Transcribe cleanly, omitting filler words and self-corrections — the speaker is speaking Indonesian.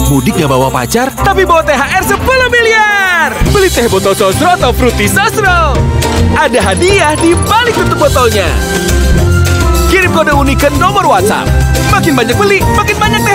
Mudik gak bawa pacar, tapi bawa THR 10 miliar. Beli teh botol sosro atau fruity sosro. Ada hadiah di balik tutup botolnya. Kirim kode unik ke nomor WhatsApp. Makin banyak beli, makin banyak